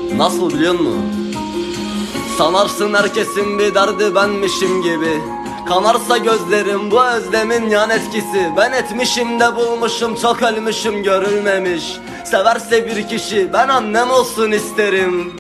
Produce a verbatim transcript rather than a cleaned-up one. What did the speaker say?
Nasıl biliyor musun? Sanarsın herkesin bir derdi benmişim gibi. Kanarsa gözlerim bu özlemin yan etkisi. Ben etmişim de bulmuşum, çok ölmüşüm görülmemiş. Severse bir kişi ben annem olsun isterim.